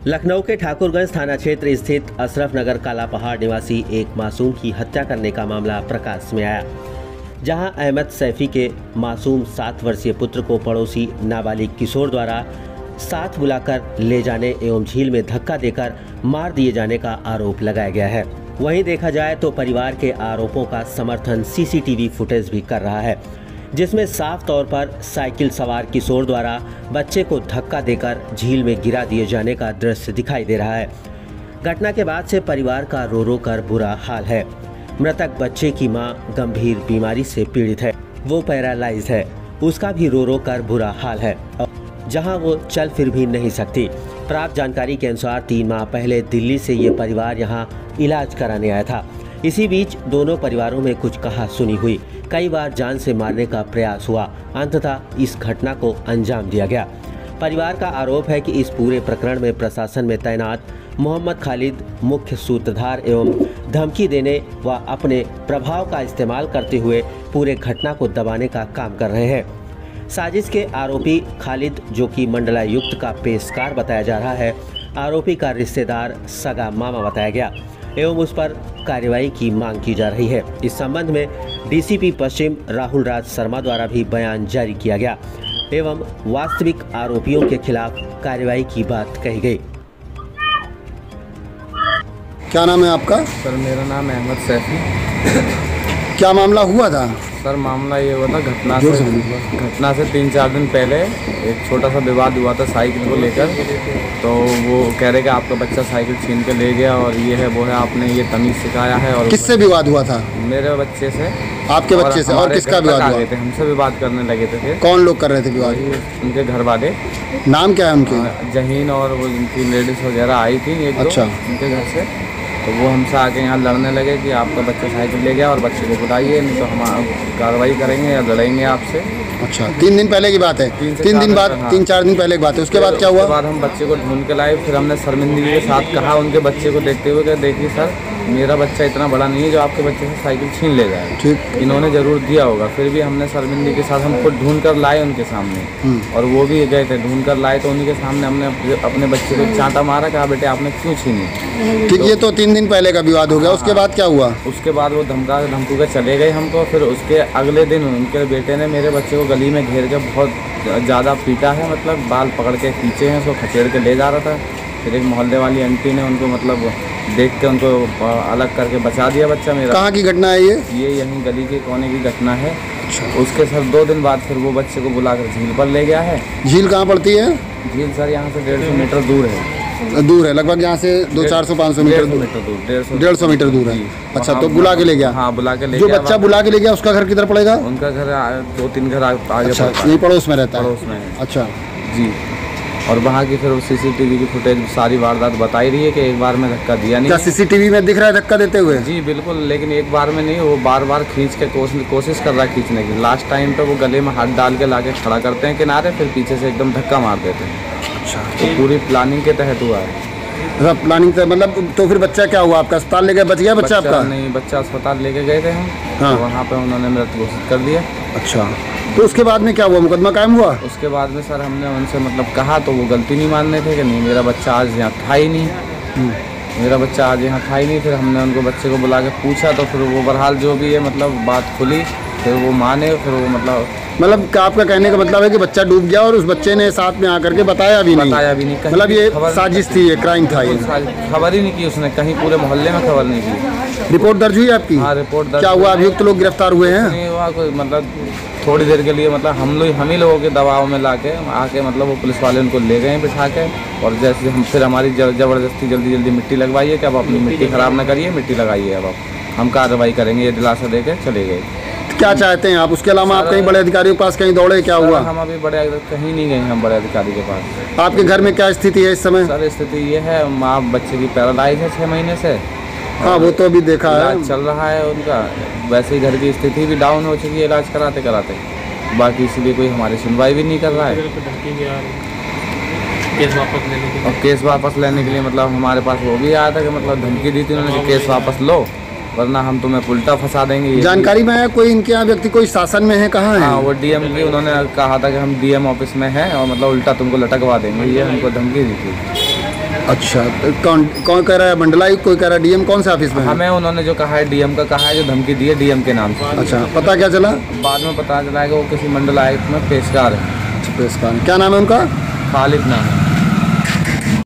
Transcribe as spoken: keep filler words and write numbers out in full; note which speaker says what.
Speaker 1: लखनऊ के ठाकुरगंज थाना क्षेत्र स्थित अशरफ नगर काला पहाड़ निवासी एक मासूम की हत्या करने का मामला प्रकाश में आया, जहां अहमद सैफी के मासूम सात वर्षीय पुत्र को पड़ोसी नाबालिग किशोर द्वारा साथ बुलाकर ले जाने एवं झील में धक्का देकर मार दिए जाने का आरोप लगाया गया है। वहीं देखा जाए तो परिवार के आरोपों का समर्थन सीसीटीवी फुटेज भी कर रहा है, जिसमें साफ तौर पर साइकिल सवार किशोर द्वारा बच्चे को धक्का देकर झील में गिरा दिए जाने का दृश्य दिखाई दे रहा है। घटना के बाद से परिवार का रो रो कर बुरा हाल है। मृतक बच्चे की मां गंभीर बीमारी से पीड़ित है, वो पैरालाइज है, उसका भी रो रो कर बुरा हाल है, जहां वो चल फिर भी नहीं सकती। प्राप्त जानकारी के अनुसार तीन माह पहले दिल्ली से ये परिवार यहां इलाज कराने आया था। इसी बीच दोनों परिवारों में कुछ कहा सुनी हुई, कई बार जान से मारने का प्रयास हुआ, अंततः इस घटना को अंजाम दिया गया। परिवार का आरोप है कि इस पूरे प्रकरण में प्रशासन में तैनात मोहम्मद खालिद मुख्य सूत्रधार एवं धमकी देने व अपने प्रभाव का इस्तेमाल करते हुए पूरे घटना को दबाने का काम कर रहे हैं। साजिश के आरोपी खालिद, जो कि मंडलायुक्त का पेशकार बताया जा रहा है, आरोपी का रिश्तेदार सगा मामा बताया गया एवं उस पर कार्रवाई की मांग की जा रही है। इस संबंध में डीसीपी पश्चिम राहुल राज शर्मा द्वारा भी बयान जारी किया गया एवं वास्तविक आरोपियों के खिलाफ कार्रवाई की बात कही गई।
Speaker 2: क्या नाम है आपका?
Speaker 3: सर मेरा नाम अहमद सैफी।
Speaker 2: क्या मामला हुआ था?
Speaker 3: सर मामला ये हुआ था, घटना से घटना से तीन चार दिन पहले एक छोटा सा विवाद हुआ था साइकिल को लेकर। तो वो कह रहे कि आपका बच्चा साइकिल छीन के ले गया और ये है वो है, आपने ये तमीज़ सिखाया है। और
Speaker 2: किससे विवाद हुआ था?
Speaker 3: मेरे बच्चे से।
Speaker 2: आपके बच्चे से? और किसका विवाद हुआ?
Speaker 3: थे हमसे विवाद करने लगे थे। फिर
Speaker 2: कौन लोग कर रहे थे विवाद?
Speaker 3: उनके घर वाले।
Speaker 2: नाम क्या है उनके?
Speaker 3: जहीन और वो उनकी लेडीज़ वगैरह आई थी एक दो उनके घर से। तो वो हमसे आके यहाँ लड़ने लगे कि आपका बच्चा साइकिल ले गया और बच्चे को बुलाइए, नहीं तो हम कार्रवाई करेंगे या लड़ेंगे आपसे।
Speaker 2: अच्छा, तीन दिन पहले की बात है? तीन, तीन दिन बाद? हाँ। तीन चार दिन पहले की बात है। उसके बाद क्या हुआ?
Speaker 3: उसके बाद हम बच्चे को ढूंढ के लाए। फिर हमने शर्मिंदगी के साथ कहा उनके बच्चे को देखते हुए कि देखिए सर, मेरा बच्चा इतना बड़ा नहीं है जो आपके बच्चे से साइकिल छीन ले जाए। ठीक, इन्होंने ज़रूर दिया होगा। फिर भी हमने शर्मिंदगी के साथ हम खुद ढूंढ कर लाए उनके सामने, और वो भी गए थे ढूंढ कर लाए। तो उन्हीं के सामने हमने अपने बच्चे को चांटा मारा, कहा बेटे आपने क्यों छीनी।
Speaker 2: ठीक, ये तो तीन दिन पहले का विवाद हो गया। उसके बाद क्या हुआ?
Speaker 3: उसके बाद वो धमका धमकू के चले गए हमको। फिर उसके अगले दिन उनके बेटे ने मेरे बच्चे को गली में घेर के बहुत ज़्यादा पीटा है, मतलब बाल पकड़ के खींचे हैं, उसको खचेड़ के ले जा रहा था। फिर एक मोहल्ले वाली आंटी ने उनको मतलब देख के उनको अलग करके बचा दिया बच्चा मेरा।
Speaker 2: कहाँ की घटना है ये? ये
Speaker 3: यहीं गली के कोने की घटना है। अच्छा। उसके सर दो दिन बाद फिर वो बच्चे को बुलाकर झील पर ले गया है।
Speaker 2: झील कहाँ पड़ती है?
Speaker 3: झील सर यहाँ से डेढ़ सौ मीटर दूर है।
Speaker 2: दूर है लगभग यहाँ से दो चार सौ पाँच सौ मीटर दूर दूर डेढ़ सौ मीटर दूर है। अच्छा, तो बुला के ले गया?
Speaker 3: हाँ, बुला के ले
Speaker 2: गया। जो बच्चा बुला के ले गया उसका घर किधर पड़ेगा?
Speaker 3: उनका घर दो तीन घर आगे।
Speaker 2: अच्छा, यही पड़ोस में रहता है?
Speaker 3: पड़ोस में।
Speaker 2: अच्छा
Speaker 3: जी। और वहाँ की फिर सीसीटीवी की फुटेज सारी वारदात बताई रही है कि एक बार में धक्का दिया नहीं।
Speaker 2: क्या सीसीटीवी में दिख रहा है धक्का देते हुए?
Speaker 3: जी बिल्कुल, लेकिन एक बार में नहीं, वो बार बार खींच के कोशिश कर रहा है खींचने की। लास्ट टाइम पे वो गले में हाथ डाल के लाके खड़ा करते हैं किनारे, फिर पीछे से एकदम धक्का मार देते हैं। अच्छा, तो पूरी प्लानिंग के तहत हुआ है।
Speaker 2: प्लानिंग तो मतलब तो फिर बच्चा क्या हुआ आपका? अस्पताल ले गए? बच गया बच्चा आपका?
Speaker 3: नहीं, बच्चा अस्पताल लेके गए थे हम। हाँ। तो वहाँ पे उन्होंने मृत घोषित कर दिया।
Speaker 2: अच्छा, तो उसके बाद में क्या हुआ? मुकदमा कायम हुआ?
Speaker 3: उसके बाद में सर हमने उनसे मतलब कहा तो वो गलती नहीं मान रहे थे कि नहीं मेरा बच्चा आज यहाँ था ही नहीं, मेरा बच्चा आज यहाँ था ही नहीं। फिर हमने उनको बच्चे को बुला के पूछा तो फिर वो बहरहाल जो भी है मतलब बात खुली, फिर वो माने। फिर वो मतलब
Speaker 2: मतलब आपका कहने का मतलब है कि बच्चा डूब गया और उस बच्चे ने साथ में आकर के बताया भी नहीं?
Speaker 3: बताया भी नहीं,
Speaker 2: मतलब ये साजिश थी, ये क्राइम था, ये
Speaker 3: खबर ही नहीं की उसने, कहीं पूरे मोहल्ले में खबर नहीं की।
Speaker 2: रिपोर्ट दर्ज हुई आपकी?
Speaker 3: हाँ, रिपोर्ट दर्ज।
Speaker 2: क्या हुआ? अभियुक्त लोग गिरफ्तार हुए हैं?
Speaker 3: नहीं हुआ कोई, मतलब थोड़ी देर के लिए मतलब हम लोग हम ही लोगों के दबाव में लाके आके मतलब वो पुलिस वाले उनको ले गए बिठा के। और जैसे हम फिर हमारी ज़बरदस्ती जल्दी जल्दी मिट्टी लगवाइए कि अब अपनी मिट्टी ख़राब ना करिए, मिट्टी लगाइए, अब हम कार्रवाई करेंगे, ये दिलासा दे के चले गए।
Speaker 2: क्या चाहते हैं आप? उसके अलावा आप कहीं बड़े अधिकारियों के पास कहीं दौड़े? क्या हुआ?
Speaker 3: हम अभी बड़े कहीं नहीं गए, हम बड़े अधिकारी के पास।
Speaker 2: आपके घर में क्या स्थिति है इस समय?
Speaker 3: सर स्थिति ये है, माँ बच्चे की पैरालाइज है छः महीने से।
Speaker 2: हाँ, वो तो अभी देखा है,
Speaker 3: इलाज चल रहा है उनका। वैसे ही घर की स्थिति भी डाउन हो चुकी है इलाज कराते कराते। बाकी इसलिए कोई हमारी सुनवाई भी नहीं कर रहा है। केस वापस लेने के लिए और केस वापस लेने के लिए मतलब हमारे पास वो भी आया था कि मतलब धमकी दी थी उन्होंने कि केस वापस लो वरना हम तुम्हें उल्टा फंसा देंगे।
Speaker 2: जानकारी में है कोई इनके यहाँ व्यक्ति कोई शासन में है? कहाँ है?
Speaker 3: हाँ, वो डीएम की उन्होंने कहा था कि हम डीएम ऑफिस में हैं और मतलब उल्टा तुमको लटकवा देंगे, ये हमको धमकी दी थी।
Speaker 2: अच्छा, तो कौन कौन कह रहा है, मंडलायुक्त कोई कह रहा है, डीएम कौन से ऑफिस में है?
Speaker 3: हमें उन्होंने जो कहा है डीएम का कहा है, जो धमकी दी है डीएम के नाम से।
Speaker 2: अच्छा, पता क्या चला?
Speaker 3: बाद में पता चला है कि वो किसी मंडल आयुक्त में पेशकार है।
Speaker 2: अच्छा, पेशकार, क्या नाम है उनका?
Speaker 3: खालिद नाम है।